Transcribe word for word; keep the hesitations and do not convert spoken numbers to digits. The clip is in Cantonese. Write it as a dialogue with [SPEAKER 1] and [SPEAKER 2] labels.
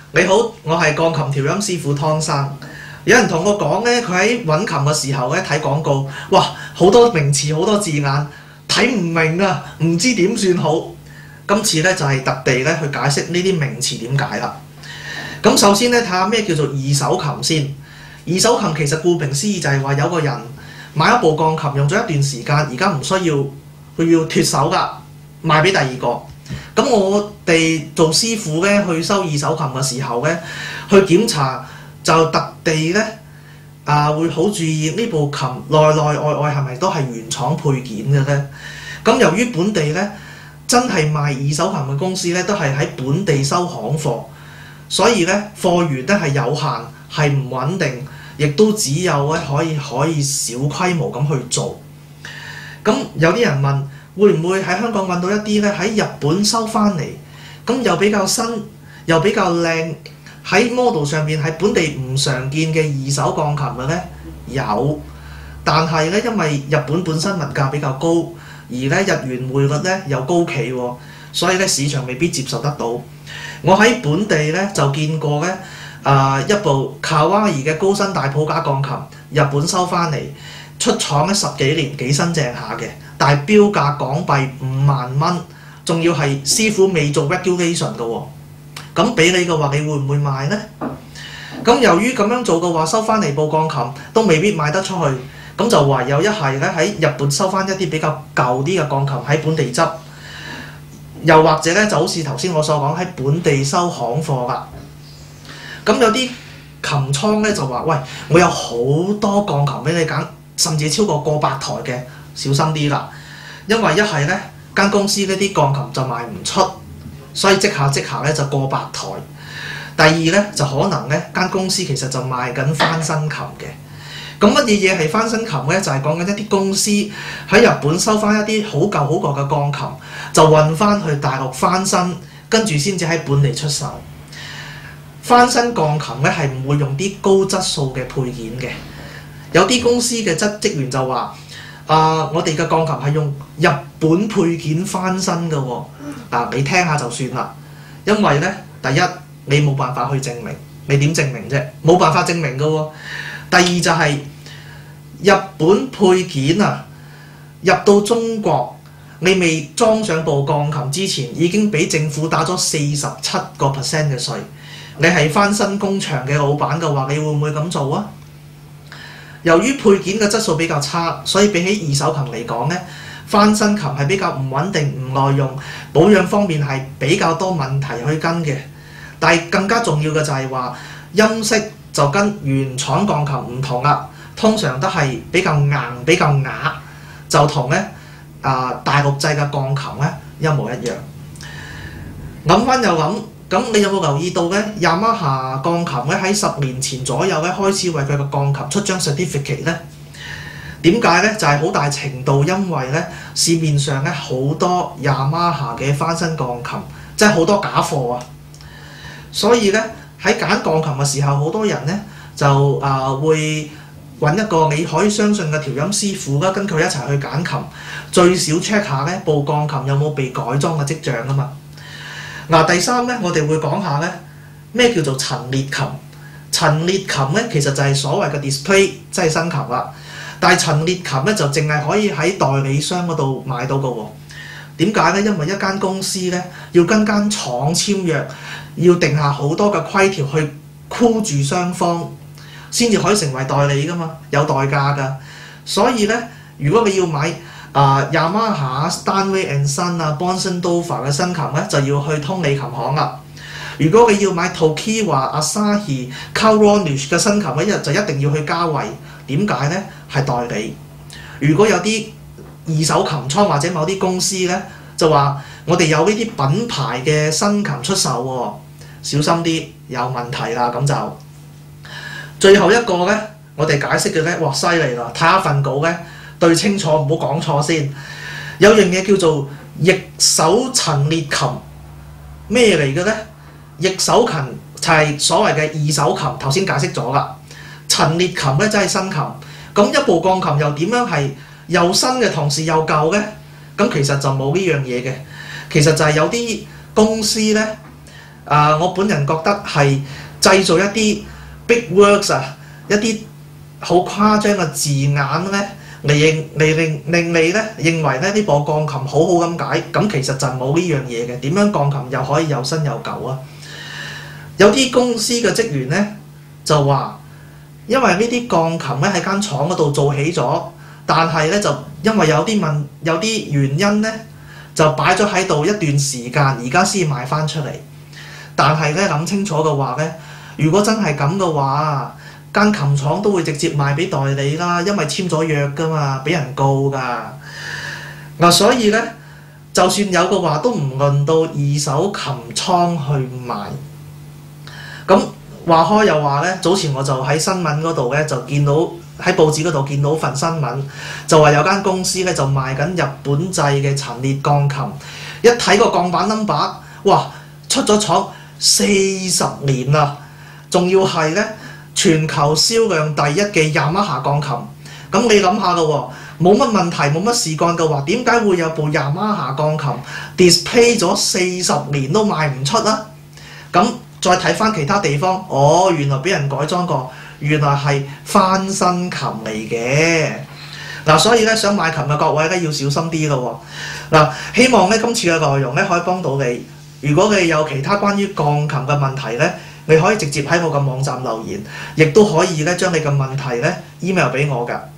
[SPEAKER 1] 你好，我係鋼琴調音師傅湯生。有人同我講咧，佢喺揾琴嘅時候咧睇廣告，哇，好多名詞好多字眼，睇唔明啊，唔知點算好。今次咧就係特地咧去解釋呢啲名詞點解啦。咁首先咧睇下咩叫做二手琴先。二手琴其實顧名思義就係話有個人買一部鋼琴用咗一段時間，而家唔需要佢要脫手㗎，賣俾第二個。咁我哋做師傅咧去收二手琴嘅時候咧，去檢查就特地咧啊會好注意呢部琴內內外外係咪都係原廠配件嘅咧。咁由於本地咧真係賣二手琴嘅公司咧都係喺本地收行貨，所以咧貨源咧係有限，係唔穩定，亦都只有咧可以可以小規模咁去做。咁有啲人問，會唔會喺香港揾到一啲咧喺日本收翻嚟，咁又比較新又比較靚，喺 model 上面係本地唔常見嘅二手鋼琴嘅咧？有，但係咧因為日本本身物價比較高，而咧日元匯率咧又高企喎，所以咧市場未必接受得到。我喺本地咧就見過咧啊、呃、一部卡哇伊嘅高身大譜架鋼琴，日本收翻嚟，出廠咧十幾年，幾新淨下嘅。但係標價港幣五萬蚊，仲要係師傅未做 regulation 嘅喎。咁俾你嘅話，你會唔會賣呢？咁由於咁樣做嘅話，收翻嚟部鋼琴都未必賣得出去，咁就唯有一係咧喺日本收翻一啲比較舊啲嘅鋼琴喺本地執，又或者咧就好似頭先我所講喺本地收行貨啦。咁有啲琴倉咧就話：喂，我有好多鋼琴俾你揀，甚至超過過百台嘅。小心啲啦，因為一係咧間公司呢啲鋼琴就賣唔出，所以即下即下咧就過百台。第二咧就可能咧間公司其實就賣緊翻新琴嘅。咁乜嘢嘢係翻新琴咧？就係講緊一啲公司喺日本收翻一啲好舊好舊嘅鋼琴，就運翻去大陸翻新，跟住先至喺本地出售。翻新鋼琴咧係唔會用啲高質素嘅配件嘅。有啲公司嘅職職員就話：啊！Uh, 我哋嘅鋼琴係用日本配件翻新嘅喎，嗱你聽下就算啦。因為咧，第一你冇辦法去證明，你點證明啫？冇辦法證明嘅喎。第二就係、是、日本配件啊，入到中國，你未裝上部鋼琴之前，已經俾政府打咗四十七個 percent 嘅稅。你係翻新工場嘅老闆嘅話，你會唔會咁做啊？由於配件嘅質素比較差，所以比起二手琴嚟講咧，翻新琴係比較唔穩定、唔耐用，保養方面係比較多問題去跟嘅。但係更加重要嘅就係話音色就跟原廠鋼琴唔同啦，通常都係比較硬、比較啞，就同咧啊大陸製嘅鋼琴咧一模一樣。諗翻又諗。咁你有冇留意到咧？雅馬哈鋼琴咧喺十年前左右咧開始為佢嘅鋼琴出張 certificate 咧。點解咧？就係、是、好大程度因為咧市面上咧好多雅馬哈嘅翻新鋼琴，即係好多假貨啊。所以咧喺揀鋼琴嘅時候，好多人咧就啊、呃、會揾一個你可以相信嘅調音師傅啦，跟佢一齊去揀琴，最少 check 下咧部鋼琴有冇被改裝嘅跡象啊嘛。嗱，第三咧，我哋會講下咧咩叫做陳列琴。陳列琴咧其實就係所謂嘅 display， 即係新琴啦。但係陳列琴咧就淨係可以喺代理商嗰度買到嘅喎。點解咧？因為一間公司咧要跟間廠簽約，要定下好多嘅規條去箍住雙方，先至可以成為代理㗎嘛，有代價㗎。所以咧，如果你要買啊，Yamaha、Steinway and Son 啊、Bonson Dover 嘅新琴咧，就要去通利琴行啦。如果你要買 Tokiwa、Asahi、Carolinish 嘅新琴咧，就一定要去嘉惠。點解咧？係代理。如果有啲二手琴倉或者某啲公司咧，就話我哋有呢啲品牌嘅新琴出售喎，小心啲，有問題啦咁就。最後一個咧，我哋解釋嘅咧，哇犀利啦！睇下份稿咧。對清楚，唔好講錯先。有樣嘢叫做逆手陳列琴，咩嚟嘅咧？逆手琴就係所謂嘅二手琴，頭先解釋咗啦。陳列琴咧真係新琴。咁一部鋼琴又點樣係又新嘅同時又舊咧？咁其實就冇呢樣嘢嘅。其實就係有啲公司咧啊、呃，我本人覺得係製造一啲 big words 啊，一啲好誇張嘅字眼咧，嚟認嚟令令你咧認為咧呢部鋼琴好好咁解，咁其實就冇呢樣嘢嘅。點樣鋼琴又可以又新又舊啊？有啲公司嘅職員咧就話，因為呢啲鋼琴咧喺間廠嗰度做起咗，但係咧就因為有啲問有啲原因咧，就擺咗喺度一段時間，而家先賣翻出嚟。但係咧諗清楚嘅話咧，如果真係咁嘅話，間琴廠都會直接賣俾代理啦，因為簽咗約㗎嘛，俾人告㗎。嗱，所以咧，就算有嘅話，都唔輪到二手琴倉去賣。咁話開又話咧，早前我就喺新聞嗰度咧就見到喺報紙嗰度見到份新聞，就話有間公司咧就賣緊日本製嘅陳列鋼琴，一睇個鋼板 number， 哇，出咗廠四十年啦，仲要係咧全球銷量第一嘅雅馬哈鋼琴。咁你諗下㗎喎，冇乜問題冇乜事幹嘅話，點解會有部雅馬哈鋼琴 display 咗四十年都賣唔出啊？咁再睇翻其他地方，哦，原來俾人改裝過，原來係翻新琴嚟嘅。嗱，所以咧想買琴嘅各位咧要小心啲咯喎。嗱，希望咧今次嘅內容咧可以幫到你。如果你有其他關於鋼琴嘅問題咧，你可以直接喺我嘅網站留言，亦都可以咧將你嘅問題咧 email 俾我㗎。